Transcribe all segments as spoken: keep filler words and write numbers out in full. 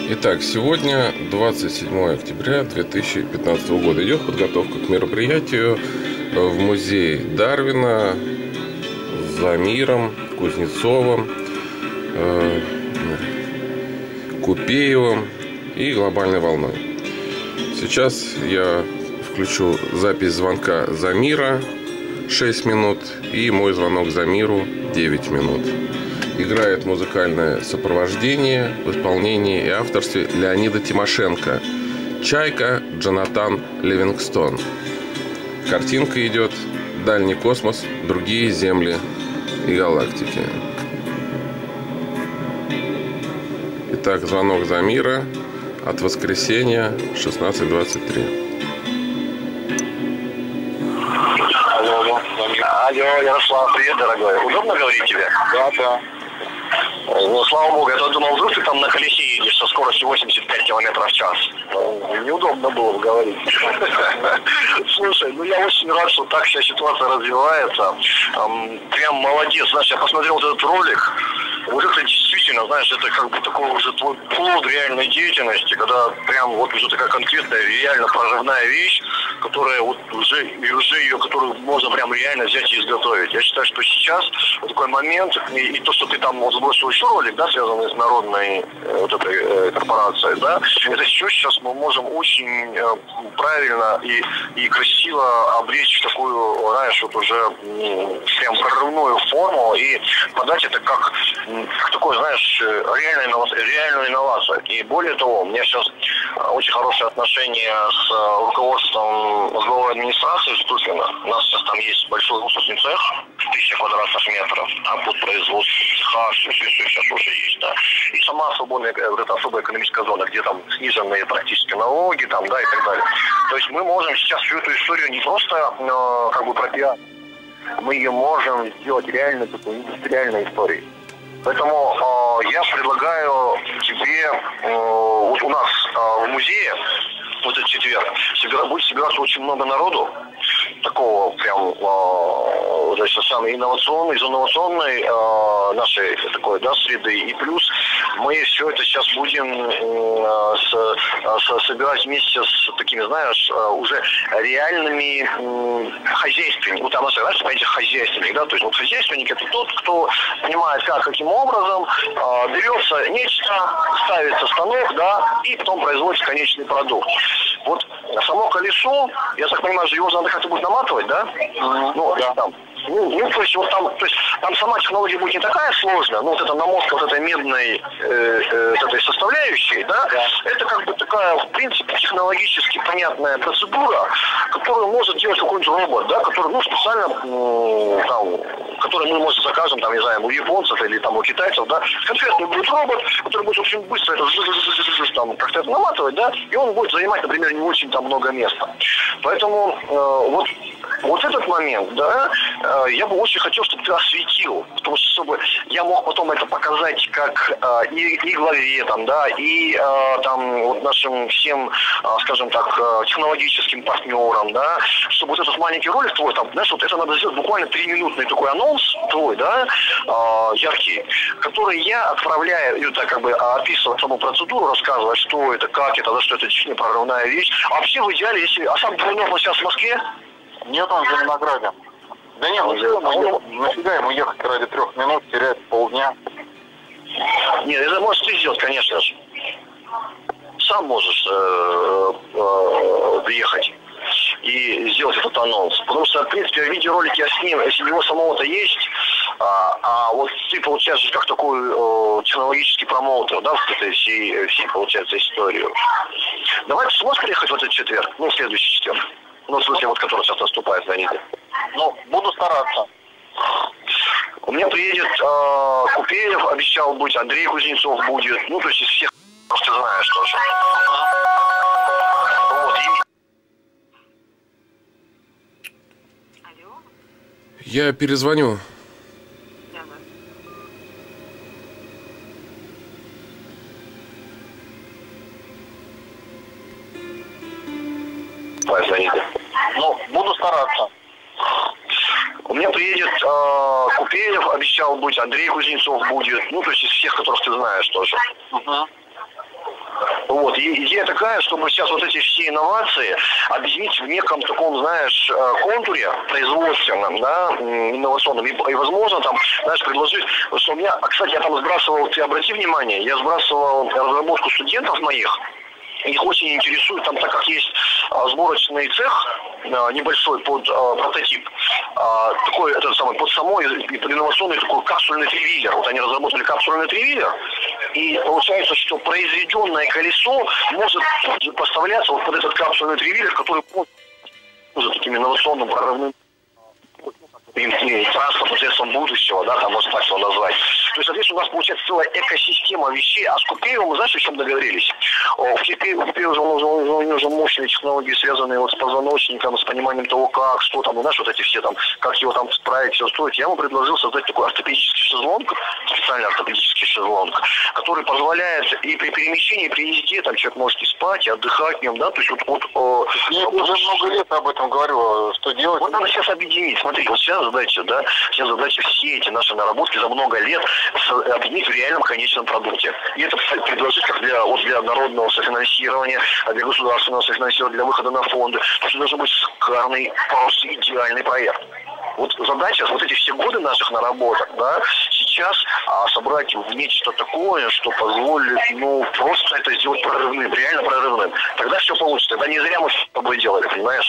Итак, сегодня двадцать седьмое октября две тысячи пятнадцатого года. Идет подготовка к мероприятию в музее Дарвина за миром, Кузнецовым, э, Купеевым и глобальной волной. Сейчас я включу запись звонка Замира шесть минут и мой звонок Замиру девять минут. Играет музыкальное сопровождение в исполнении и авторстве Леонида Тимошенко. «Чайка», Джонатан Ливингстон. Картинка идет «Дальний космос, другие земли и галактики». Итак, звонок Замира от воскресенья шестнадцать двадцать три. Алло, алло, алло, Ярослав, привет, дорогой. Удобно говорить тебе? Да, да. Ну, слава богу, я думал, вдруг ты там на колесе едешь со скоростью восемьдесят пять километров в час. Ну, неудобно было бы говорить. Слушай, ну я очень рад, что так вся ситуация развивается. Прям молодец. Знаешь, я посмотрел вот этот ролик. Вот это действительно, знаешь, это как бы такой уже твой плод реальной деятельности, когда прям вот уже такая конкретная, реально прорывная вещь, которая вот уже, и уже ее, которую можно прям реально взять и изготовить. Я считаю, что сейчас вот такой момент, и, и то, что ты там вот сбросил еще ролик, да, связанный с народной э, вот этой э, корпорацией, да, это все сейчас мы можем очень э, правильно и, и красиво обречь в такую, знаешь, вот уже м, прям прорывную форму и подать это как, как такое, знаешь, реальная инновация, реальную инновацию. И более того, у меня сейчас очень хорошие отношения с руководством мозговой администрации Штуфина. У нас сейчас там есть большой уксусный цех, тысяча квадратных метров, там под производство цеха, все, все, все сейчас уже есть, да. И сама свободная, вот эта особая экономическая зона, где там сниженные практически налоги, там, да, и так далее. То есть мы можем сейчас всю эту историю не просто э, как бы пропиарить, мы ее можем сделать реально такой индустриальной историей. Поэтому э, я предлагаю тебе, э, вот у нас э, в музее, вот этот четверг, собира, будет собираться очень много народу, такого прям, э, значит, самый инновационный, из инновационной э, нашей такой, да, среды. И плюс мы все это сейчас будем э, с, с, собирать вместе с такими, знаешь, э, уже реальными э, хозяйственниками. Вот там, знаешь, понятие хозяйственник, да, то есть вот хозяйственник это тот, кто понимает, как, каким образом э, берется нечто, ставится станок, да, и потом производится конечный продукт. Вот само колесо, я так понимаю, его надо как-то будет наматывать, да? Mm-hmm. Ну, да. Там. Ну, ну, то есть, вот там, то есть, там сама технология будет не такая сложная, но вот эта намотка вот этой медной э, э, этой составляющей, да, да, это как бы такая, в принципе, технологически понятная процедура, которую может делать какой-нибудь робот, да, который, ну, специально, э, там, который мы, может, закажем, там, не знаю, у японцев или там у китайцев, да, конкретный будет робот, который будет очень быстро это там, как-то это наматывать, да, и он будет занимать, например, не очень там много места. Поэтому э, вот Вот этот момент, да, я бы очень хотел, чтобы ты осветил, потому что чтобы я мог потом это показать как э, и, и главе, там, да, и э, там вот нашим всем, э, скажем так, э, технологическим партнерам, да, чтобы вот этот маленький ролик твой, там, знаешь, вот это надо сделать буквально трехминутный такой анонс твой, да, э, яркий, который я отправляю, и так как бы описываю саму процедуру, рассказываю, что это, как это, за что это действительно прорывная вещь. А вообще в идеале, если, а сам Бурнов сейчас в Москве? Нет, он в Зеленограде. Да нет, нафига ему ехать ради трех минут, терять полдня? Нет, это можешь ты сделать, конечно же. Сам можешь э, э, приехать и сделать этот анонс. Потому что, в принципе, видеоролики я сниму, если у него самого-то есть, а, а вот ты получаешь как такой э, технологический промоутер, да, в этой всей, всей, получается, историю. Давай, ты сможешь приехать в этот четверг, ну, в следующий четверг? Ну, в смысле, вот, который сейчас наступает на неделю. Ну, буду стараться. У меня приедет э, Купеев, обещал быть, Андрей Кузнецов будет. Ну, то есть из всех, ты знаешь тоже. Вот, и... Алло? Я перезвоню. Звоните. Ну, буду стараться. У меня приедет э, Купеев, обещал быть, Андрей Кузнецов будет. Ну, то есть из всех, которых ты знаешь тоже. Угу. Вот. И идея такая, чтобы сейчас вот эти все инновации объединить в неком таком, знаешь, контуре производственном, да, инновационном. И, и возможно, там, знаешь, предложить, что у меня, а, кстати, я там сбрасывал, ты обрати внимание, я сбрасывал разработку студентов моих. Их очень интересует, там, так как есть а, сборочный цех а, небольшой под а, прототип, а, такой, этот самый, под самой и под инновационный такой капсульный тревиллер. Вот они разработали капсульный тревиллер, и получается, что произведенное колесо может поставляться вот под этот капсульный тревиллер, который уже таким инновационным прорывным транспортным средством будущего, да, там можно так его назвать. То есть, соответственно, у нас получается целая экосистема вещей. А с Купеевым, мы знаешь, о чем договорились? В Купееве уже, уже, уже, уже мощные технологии, связанные вот с позвоночником, с пониманием того, как, что там, ну, знаешь, вот эти все там, как его там справить, все строить. Я ему предложил создать такой ортопедический шезлонг, специальный ортопедический шезлонг, который позволяет и при перемещении, и при езде, там человек может и спать, и отдыхать в нем, да, то есть вот... вот Я уже много лет об этом говорю, что делать. Вот надо сейчас объединить, смотри, вот сейчас задача, да, сейчас задача все эти наши наработки за много лет объединить в реальном конечном продукте. И это предложить как для, вот для народного софинансирования, для государственного софинансирования, для выхода на фонды. То есть должен быть шикарный, просто идеальный проект. Вот задача, вот эти все годы наших наработок, да, сейчас а, собрать в нечто такое, что позволит, ну, просто это сделать прорывным, реально прорывным. Тогда все получится. Тогда не зря мы с тобой делали, понимаешь?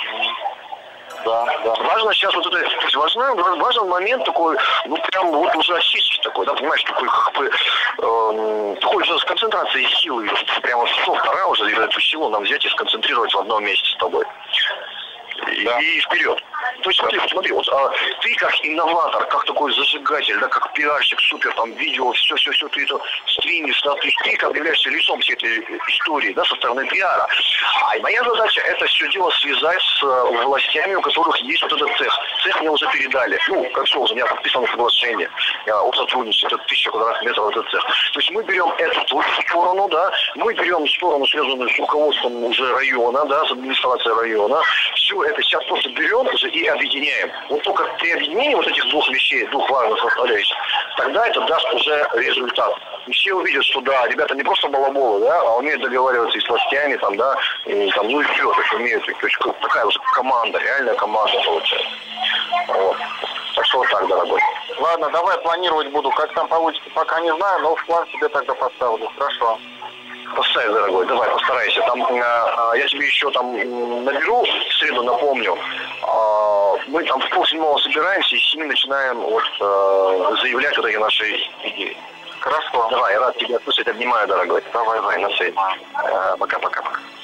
Да, да. Важно сейчас вот это, то есть важно, важен момент такой, ну прям вот уже осечки такой, да, понимаешь, такой как бы, э, такой уже с концентрацией силы, прямо что, пора уже эту силу нам взять и сконцентрировать в одном месте с тобой. И, да. и вперед. То есть смотри, смотри, вот а, ты как инноватор, как такой зажигатель, да, как пиарщик, супер, там, видео, все-все-все, ты это стримишь, да, ты, ты как являешься лицом всей этой истории, да, со стороны пиара. А моя задача это все дело связать с uh, властями, у которых есть вот этот цех. Цех мне уже передали. Ну, как все уже, у меня подписано соглашение о сотрудничестве, это тысяча квадратных метров этот цех. То есть мы берем эту сторону, да, мы берем сторону, связанную с руководством уже района, да, с администрацией района. Все это сейчас просто берем уже и объединяем. Вот только при объединении вот этих двух вещей, двух важных составляющих, тогда это даст уже результат. И все увидят, что да, ребята не просто балаболы, да, а умеют договариваться и с властями, там, да, и там, ну и все, то есть умеют, то есть такая уже команда, реальная команда получается. Вот. Так что вот так, дорогой. Ладно, давай планировать буду. Как там получится, пока не знаю, но в план себе тогда поставлю. Хорошо. Поставь, дорогой, давай, постарайся. Там, э, я тебе еще там наберу, в среду напомню. Э, мы там в полседьмого собираемся и с семи начинаем вот, э, заявлять вот эти наши идеи. Хорошо. Давай, я рад тебя слышать, обнимаю, дорогой. Давай, давай, на связи. Э, пока-пока.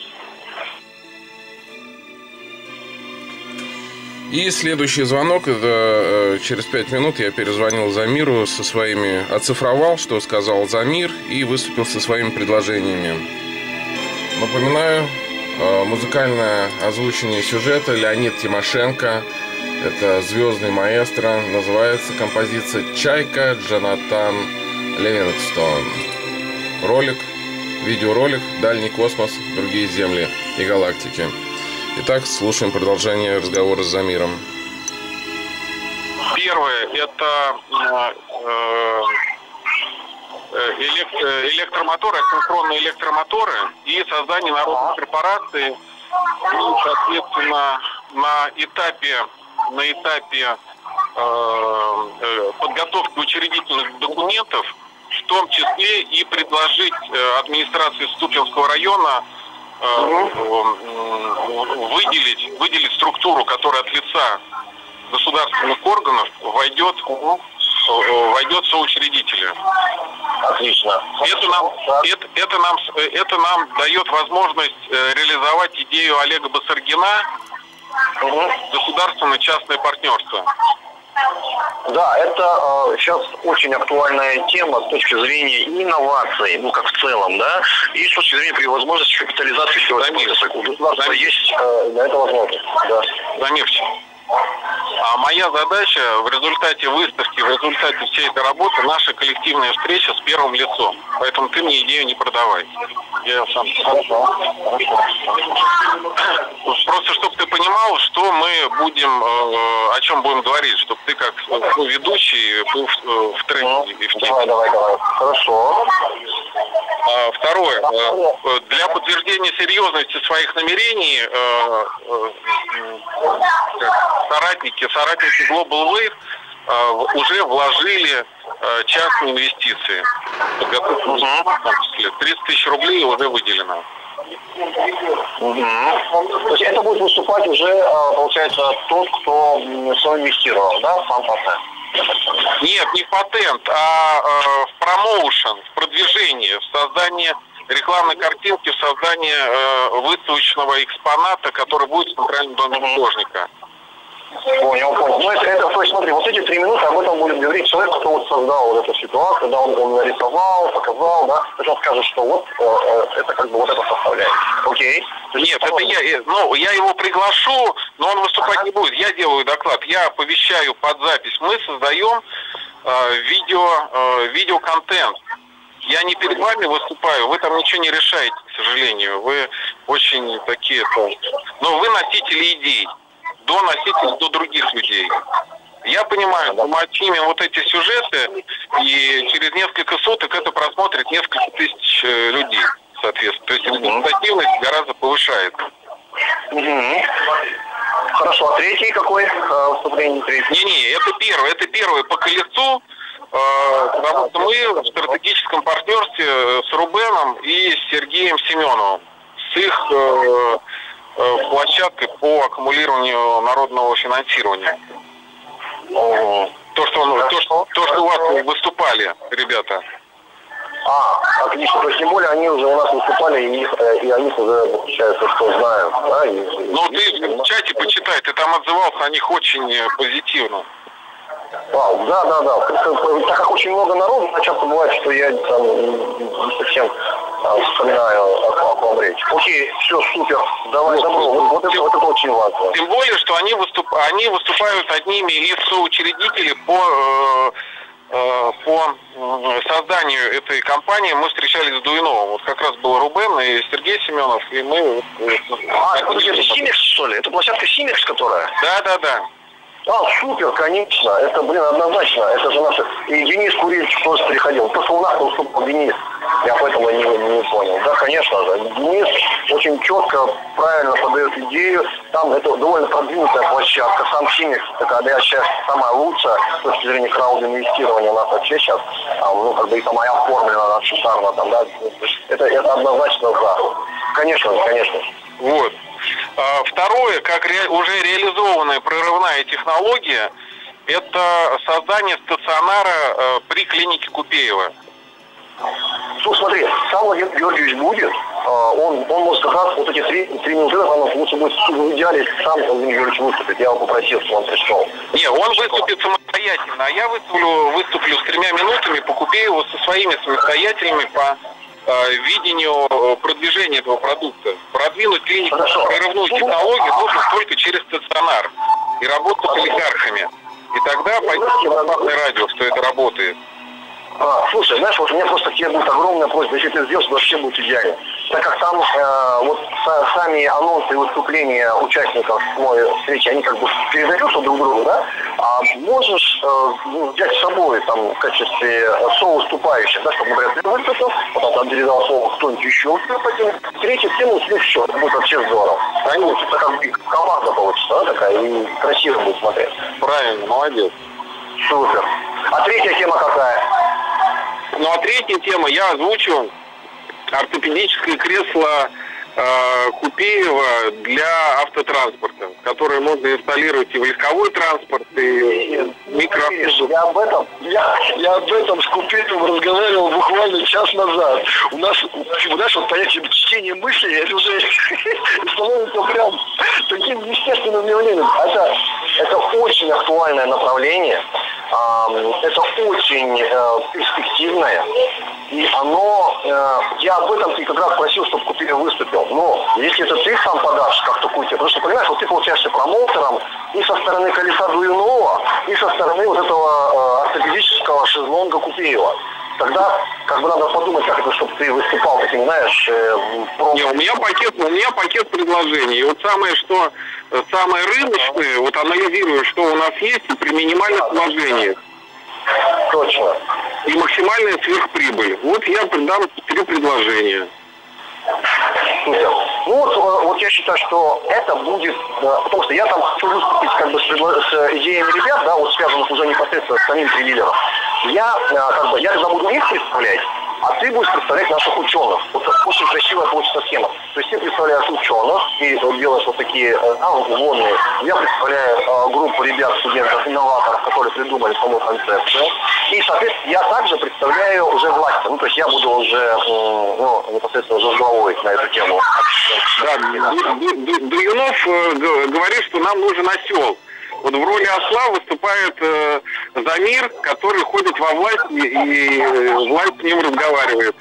И следующий звонок, это э, через пять минут я перезвонил Замиру со своими, оцифровал, что сказал Замир, и выступил со своими предложениями. Напоминаю, э, музыкальное озвучение сюжета Леонид Тимошенко, это звездный маэстро, называется композиция «Чайка» Джонатан Ливингстон. Ролик, видеоролик «Дальний космос, другие земли и галактики». Итак, слушаем продолжение разговора с Замиром. Первое – это электромоторы, асинхронные электромоторы и создание народной корпорации. И, соответственно, на этапе, на этапе подготовки учредительных документов, в том числе и предложить администрации Ступинского района выделить, выделить структуру, которая от лица государственных органов войдет, войдет соучредителя. Отлично. Это нам, это, это, нам, это нам дает возможность реализовать идею Олега Басаргина, угу. Государственно-частное партнерство. Да, это э, сейчас очень актуальная тема с точки зрения инноваций, ну как в целом, да, и с точки зрения при возможности капитализации всего этого. У государства есть э, на это возможность. Да. Замирчик. А моя задача в результате выставки, в результате всей этой работы, наша коллективная встреча с первым лицом. Поэтому ты мне идею не продавай. Я сам. Хорошо. Хорошо. Просто чтобы ты понимал, что мы будем, о чем будем говорить, чтобы ты как ну, ведущий был в, в тренде и в теме. Давай, давай, давай. Хорошо. Второе. Второе. Для подтверждения серьезности своих намерений соратники, соратники Global Wave уже вложили частные инвестиции. тридцать тысяч рублей уже выделено. Угу. То есть это будет выступать уже, получается, тот, кто инвестировал, да, сам патент? Нет, не в патент, а э, в промоушен, в продвижение, в создание рекламной картинки, в создание э, выставочного экспоната, который будет в Центральном доме художника. Понял, понял. Ну, это, это, то есть, смотри, вот эти три минуты об этом будет говорить человек, кто вот создал вот эту ситуацию, да, он, он нарисовал, показал, да, то есть он скажет, что вот э, э, это как бы вот это составляет. Окей. Нет, это я, ну, я его приглашу, но он выступать ага. не будет. Я делаю доклад, я оповещаю под запись. Мы создаем э, видео, э, видеоконтент. Я не перед вами выступаю, вы там ничего не решаете, к сожалению. Вы очень такие, но вы носители идей. До носителей, до других людей. Я понимаю, что мы отнимем вот эти сюжеты, и через несколько суток это просмотрит несколько тысяч людей, соответственно. То есть результативность гораздо повышается. Угу. Хорошо, а третий какой выступление? Не-не, это первое, это первое по колесу, потому что мы в стратегическом партнерстве с Рубеном и с Сергеем Семеновым, с их площадкой по аккумулированию народного финансирования. Ого. То, что, он, то, что, то, что у вас выступали, ребята. А, отлично. То есть, тем более, они уже у нас выступали, и, их, и они уже, получается, что знают. Да? И, ну, и, ты и, в чате и, почитай, ты там отзывался о них очень позитивно. А, да, да, да. Так как очень много народу, часто бывает, что я там не совсем а, вспоминаю о, о ком речь. Окей, все, супер. Давай, добро. Вот, вот, вот, это, вот это очень важно. Тем более, что они, выступ... они выступают одними из соучредителей по, э, э, по созданию этой компании. Мы встречались с Дуиновым. Вот как раз был Рубен и Сергей Семенов, и мы... А, это, это Симекс, что ли? Это площадка Симекс, которая? Да, да, да. А, супер, конечно. Это, блин, однозначно. Это же наше... И Денис Курильевич тоже приходил. Просто у нас выступал Денис. Я поэтому не, не понял. Да, конечно же. Денис очень четко, правильно подает идею. Там это довольно продвинутая площадка. Сам Симекс, такая сейчас самая лучшая с точки зрения краудинвестирования у нас вообще сейчас. Там, ну, как бы и самая оформлена, она шикарно там, да. Это, это однозначно за. Конечно, конечно. Вот. Второе, как ре, уже реализованная прорывная технология, это создание стационара э, при клинике Купеева. Ну, смотри, сам Владимир Георгиевич будет, э, он, он может как раз вот эти три, три минуты, он лучше будет в идеале, если сам Владимир Георгиевич выступит. Я его попросил, чтобы он пришел. Не, он выступит самостоятельно, а я выступлю, выступлю с тремя минутами по Купееву со своими самостоятельными по видению продвижения этого продукта. Продвинуть клинику, прорывную технологию нужно только через стационар и работу с олигархами. И тогда пойдет на радио, что это работает. А, слушай, знаешь, вот у меня просто к тебе будет огромная просьба, если ты сделаешь, вообще будет идеально. Так как там э, вот са, сами анонсы и выступления участников моей встречи, они как бы передаются друг другу, да? А можешь э, взять с собой там в качестве совыступающих, да, чтобы, например, ты выступил, потом там передал слово кто-нибудь еще, третью тему слив все, это будет вообще здорово. Они вот это как бы команда получится, да, такая, и красиво будет смотреть. Правильно, молодец. Супер. А третья тема какая? Ну а третья тема, я озвучу ортопедическое кресло э, Купеева для автотранспорта, которое можно инсталлировать и в легковой транспорт, и микроавтобус. Я об этом, я, я об этом с Купеевым разговаривал буквально час назад. У нас, у нас вот понятие чтения мыслей, это уже становится прям таким естественным явлением. Это, это очень актуальное направление. Это очень э, перспективное, и оно, э, я об этом ты как раз просил, чтобы Купеев выступил, но если это ты сам подашь как такую тему, потому что, понимаешь, вот ты получаешься промоутером и со стороны колеса Дуинова, и со стороны вот этого э, ортопедического шезлонга Купеева. Тогда как бы надо подумать, как это, чтобы ты выступал таким, знаешь, э, про... Не, у меня пакет, у меня пакет предложений. И вот самое, что самое рыночное, вот анализирую, что у нас есть при минимальных вложениях. Точно. и максимальная сверхприбыль. Вот я дам три предложения. Супер. Ну вот, вот я считаю, что это будет, да, потому что я там хочу выступить как бы с, с идеями ребят, да, вот связанных уже непосредственно с самим тридилером. Я как бы, я тогда буду их представлять, а ты будешь представлять наших ученых. Вот очень красивая получится схема. То есть ты представляешь ученых и делаешь вот такие а, вводные. Я представляю а, группу ребят, студентов, инноваторов, которые придумали саму концепцию. И, соответственно, я также представляю уже власть. Ну, то есть я буду уже, ну, непосредственно уже с головой на эту тему. Да, Дуюнов говорит, что нам нужен осел. Вот в роли осла выступает э, Замир, который ходит во власть и, и э, власть с ним разговаривает.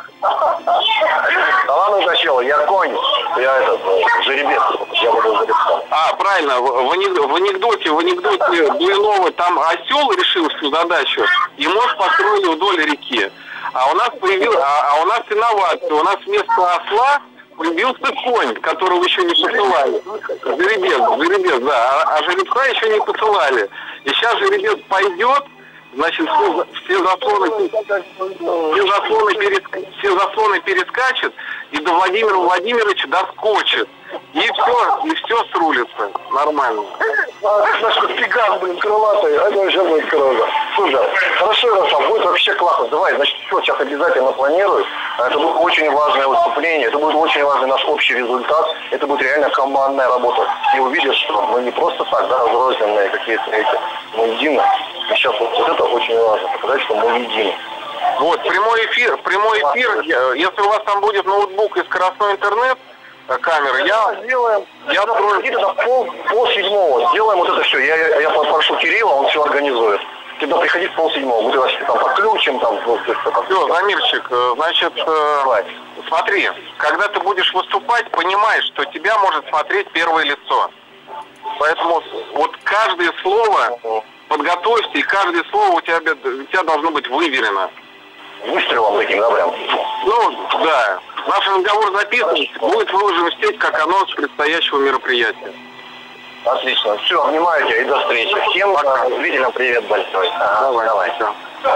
Да ладно, сначала, я конь, я этот, жеребец, я буду жеребцом. А, правильно, в, в анекдоте, в анекдоте Дуюнова там осел решил всю задачу, и мост построили вдоль реки. А у нас появилась, а, а у нас инновация, у нас вместо осла появился конь, которого еще не посылали. Жеребец, жеребец, да. А, а жеребца еще не посылали. И сейчас жеребец пойдет, значит, все, все заслоны, все заслоны, перес, все заслоны перескачет, и до Владимира Владимировича доскочит. И все, и все срулится. Нормально. Наш пегас, блин, крылатый, это вообще будет круто. Слушай, хорошо, Ярослав, будет вообще классно. Давай, значит, все, сейчас обязательно планирую. Это будет очень важное выступление, это будет очень важный наш общий результат. Это будет реально командная работа. И увидишь, что мы не просто так, да, разрозненные какие-то эти, мы едины. И сейчас вот, вот это очень важно, показать, что мы едины. Вот, прямой эфир, прямой эфир, если у вас там будет ноутбук и скоростной интернет, камеры, я сделаем, я открою где-то пол, пол седьмого, сделаем вот это все. Я, я, я попрошу Кирилла, он все организует. Тогда приходи в пол седьмого, мы тогда там подключим, там, ну, все, все, Замирчик, значит, э, смотри, когда ты будешь выступать, понимай, что тебя может смотреть первое лицо. Поэтому вот каждое слово подготовься, и каждое слово у тебя, у тебя должно быть выверено. Выстрелом таким, да, прям? Ну, да. Наш разговор записан, будет выложен в сеть как анонс предстоящего мероприятия. Отлично. Все, обнимаю тебя и до встречи. Всем пока. Зрителям привет большой. Ага, давай, давай. Все.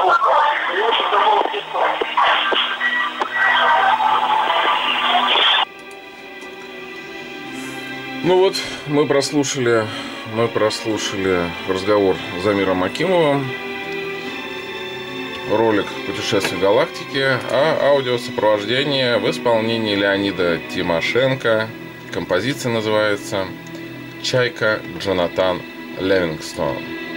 Ну вот, мы прослушали, мы прослушали разговор с Замиром Акимовым, ролик «Путешествие галактики», а аудиосопровождение в исполнении Леонида Тимошенко. Композиция называется «Чайка Джонатан Ливингстон».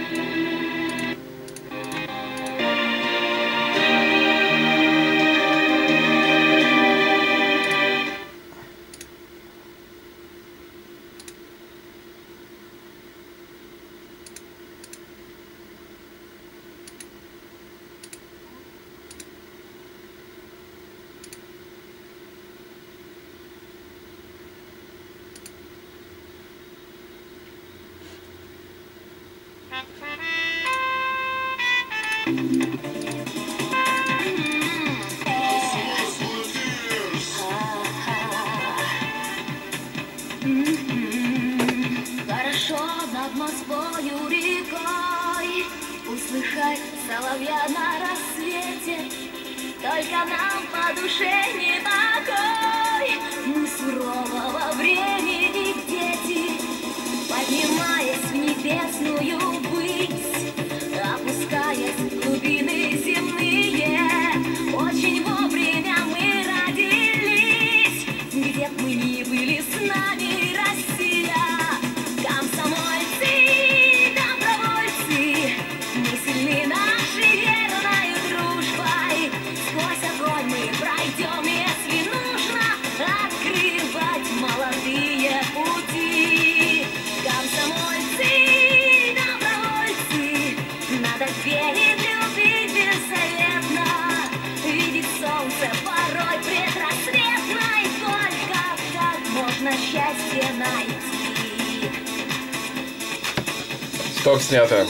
Хорошо над Москвою рекой услыхать соловья на рассвете. Только нам по душе не покой. Мы сурового времени дети, поднимаясь в небесную высь, опускаясь в глубины земные. Очень вовремя мы родились, где б мы ни были, с нами Россия. Комсомольцы, добровольцы, мы сильны нашей верной дружбой. Сквозь огонь мы пройдем, если нужно открывать молодые пути. Комсомольцы, добровольцы, надо верить, любить беззаветно, видеть солнце порой предрассветно, и только так можно счастье найти. Стоп, снято.